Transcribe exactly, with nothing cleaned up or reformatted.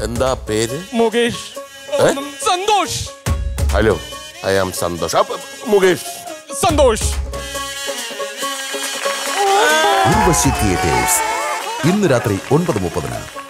എന്താ പേര്? Mukesh. Santhosh. Hello, I am Santhosh. Mukesh. Santhosh. Urvashi theatres ഇന്ന് രാത്രി ഒൻപത് മുപ്പതിന്.